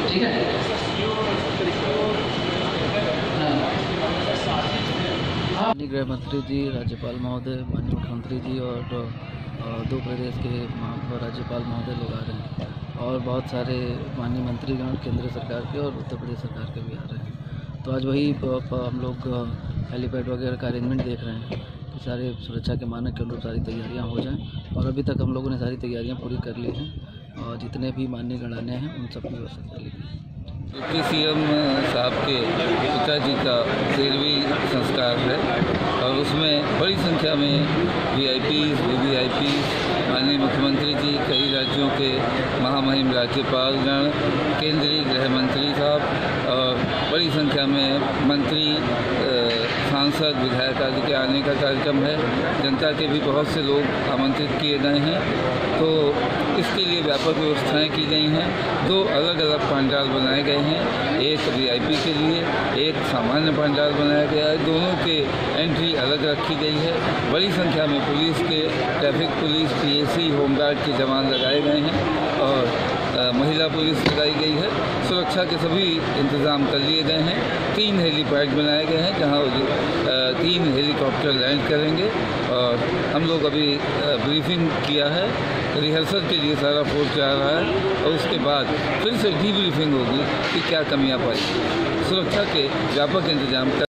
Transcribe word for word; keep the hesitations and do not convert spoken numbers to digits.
ठीक है। माननीय गृह मंत्री जी, राज्यपाल महोदय, माननीय मुख्यमंत्री जी और दो प्रदेश के राज्यपाल महोदय लोग आ रहे हैं और बहुत सारे माननीय मंत्रीगण केंद्र सरकार के और उत्तर प्रदेश सरकार के भी आ रहे हैं। तो आज वही हम लोग हेलीपैड वगैरह का अरेंजमेंट देख रहे हैं कि सारे सुरक्षा के मानक के अनुरूप सारी तैयारियां हो जाएं और अभी तक हम लोगों ने सारी तैयारियां पूरी कर ली हैं और जितने भी माननीय गण हैं उन सब की व्यवस्था कर ली है। डिप्टी सीएम साहब के पिताजी का तेरहवीं संस्कार है और उसमें बड़ी संख्या में वीआईपीज़, वीवीआईपीज़, माननीय मुख्यमंत्री जी, कई राज्यों के महामहिम राज्यपालगण, केंद्रीय गृह मंत्री साहब और बड़ी संख्या में मंत्री, सांसद, विधायक आदि के आने का कार्यक्रम है। जनता के भी बहुत से लोग आमंत्रित किए गए हैं, तो इसके लिए व्यापक व्यवस्थाएं की गई हैं। दो अलग अलग पंडाल बनाए गए हैं, एक वीआईपी के लिए, एक सामान्य पंडाल बनाया गया है। दोनों के एंट्री अलग रखी गई है। बड़ी संख्या में पुलिस के, ट्रैफिक पुलिस, पीएसी, होमगार्ड के जवान लगाए गए हैं और आ, महिला पुलिस लगाई गई है। सुरक्षा के सभी इंतज़ाम कर लिए गए हैं। तीन हेलीपैड बनाए गए हैं जहां आ, तीन हेलीकॉप्टर लैंड करेंगे और हम लोग अभी ब्रीफिंग किया है, रिहर्सल के लिए सारा फोर्स जा रहा है और उसके बाद फिर से डीब्रीफिंग होगी कि क्या कमियां पाई। सुरक्षा के व्यापक इंतजाम कर